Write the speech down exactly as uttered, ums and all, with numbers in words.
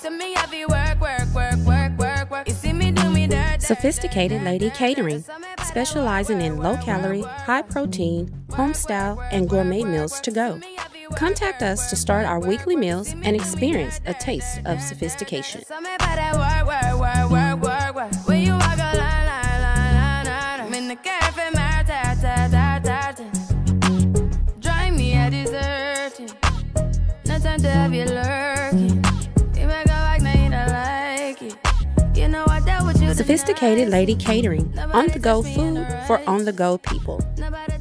Sophisticated Lady Catering, specializing in low-calorie, high-protein, home-style, and gourmet meals to go. Contact us to start our weekly meals and experience a taste of sophistication. Sophisticated Lady Catering, on-the-go food for on-the-go people.